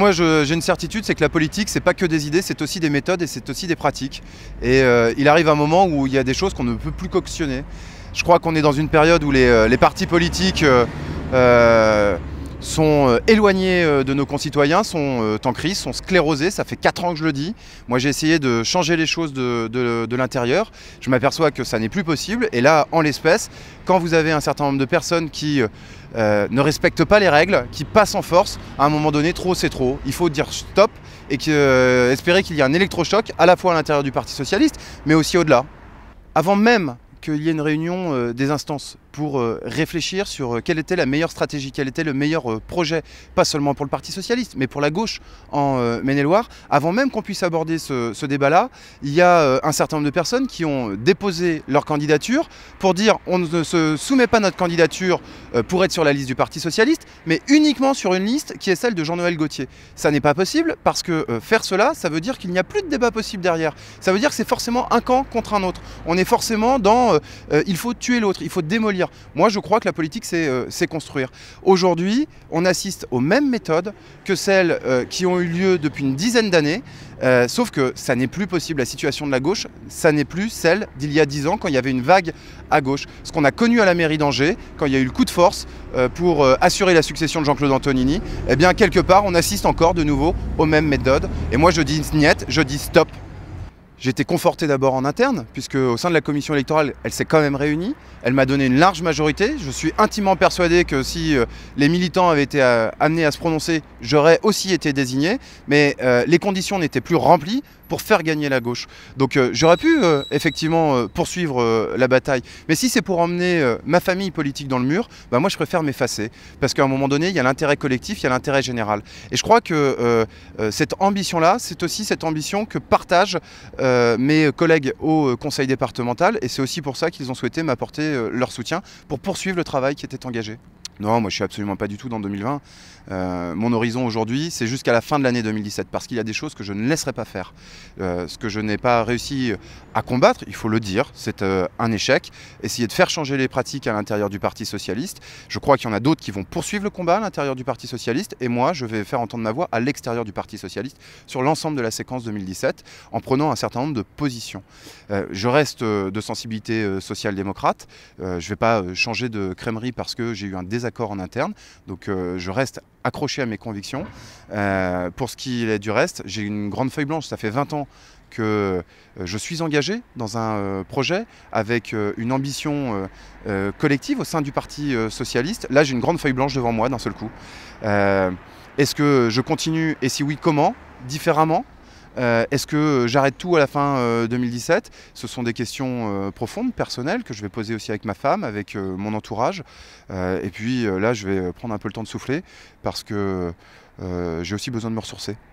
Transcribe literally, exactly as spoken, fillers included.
moi j'ai une certitude, c'est que la politique c'est pas que des idées, c'est aussi des méthodes et c'est aussi des pratiques. Et euh, il arrive un moment où il y a des choses qu'on ne peut plus cautionner. Je crois qu'on est dans une période où les, les partis politiques euh, euh, sont éloignés de nos concitoyens, sont en crise, sont sclérosés. Ça fait quatre ans que je le dis. Moi j'ai essayé de changer les choses de, de, de l'intérieur. Je m'aperçois que ça n'est plus possible. Et là, en l'espèce, quand vous avez un certain nombre de personnes qui euh, ne respectent pas les règles, qui passent en force, à un moment donné, trop c'est trop. Il faut dire stop et que, euh, espérer qu'il y ait un électrochoc à la fois à l'intérieur du Parti socialiste, mais aussi au-delà. Avant même qu'il y ait une réunion euh, des instances pour euh, réfléchir sur euh, quelle était la meilleure stratégie, quel était le meilleur euh, projet, pas seulement pour le Parti socialiste, mais pour la gauche en euh, Maine-et-Loire. Avant même qu'on puisse aborder ce, ce débat-là, il y a euh, un certain nombre de personnes qui ont déposé leur candidature pour dire on ne se soumet pas notre candidature euh, pour être sur la liste du Parti socialiste, mais uniquement sur une liste qui est celle de Jean-Noël Gautier. Ça n'est pas possible parce que euh, faire cela, ça veut dire qu'il n'y a plus de débat possible derrière. Ça veut dire que c'est forcément un camp contre un autre. On est forcément dans euh, il faut tuer l'autre, il faut démolir. Moi, je crois que la politique, c'est euh, construire. Aujourd'hui, on assiste aux mêmes méthodes que celles euh, qui ont eu lieu depuis une dizaine d'années, euh, sauf que ça n'est plus possible. La situation de la gauche, ça n'est plus celle d'il y a dix ans, quand il y avait une vague à gauche. Ce qu'on a connu à la mairie d'Angers, quand il y a eu le coup de force euh, pour euh, assurer la succession de Jean-Claude Antonini, eh bien, quelque part, on assiste encore de nouveau aux mêmes méthodes. Et moi, je dis niet, je dis stop. J'ai été conforté d'abord en interne, puisque au sein de la commission électorale, elle s'est quand même réunie. Elle m'a donné une large majorité. Je suis intimement persuadé que si euh, les militants avaient été euh, amenés à se prononcer, j'aurais aussi été désigné. Mais euh, les conditions n'étaient plus remplies pour faire gagner la gauche. Donc euh, j'aurais pu euh, effectivement euh, poursuivre euh, la bataille. Mais si c'est pour emmener euh, ma famille politique dans le mur, bah moi je préfère m'effacer. Parce qu'à un moment donné, il y a l'intérêt collectif, il y a l'intérêt général. Et je crois que euh, euh, cette ambition-là, c'est aussi cette ambition que partagent euh, mes collègues au conseil départemental. Et c'est aussi pour ça qu'ils ont souhaité m'apporter euh, leur soutien pour poursuivre le travail qui était engagé. Non, moi je suis absolument pas du tout dans deux mille vingt. Euh, mon horizon aujourd'hui, c'est jusqu'à la fin de l'année deux mille dix-sept, parce qu'il y a des choses que je ne laisserai pas faire. Euh, ce que je n'ai pas réussi à combattre, il faut le dire, c'est euh, un échec. Essayer de faire changer les pratiques à l'intérieur du Parti socialiste. Je crois qu'il y en a d'autres qui vont poursuivre le combat à l'intérieur du Parti socialiste, et moi je vais faire entendre ma voix à l'extérieur du Parti socialiste sur l'ensemble de la séquence deux mille dix-sept, en prenant un certain nombre de positions. Euh, je reste euh, de sensibilité euh, social-démocrate. Euh, je ne vais pas euh, changer de crèmerie parce que j'ai eu un désaccord en interne, donc euh, je reste accroché à mes convictions. Euh, pour ce qui est du reste, j'ai une grande feuille blanche, ça fait vingt ans que euh, je suis engagé dans un euh, projet avec euh, une ambition euh, euh, collective au sein du Parti euh, socialiste. Là, j'ai une grande feuille blanche devant moi d'un seul coup. Euh, Est-ce que je continue, et si oui, comment? Différemment? Euh, Est-ce que j'arrête tout à la fin euh, deux mille dix-sept? Ce sont des questions euh, profondes, personnelles, que je vais poser aussi avec ma femme, avec euh, mon entourage. Euh, et puis euh, là, je vais prendre un peu le temps de souffler parce que euh, j'ai aussi besoin de me ressourcer.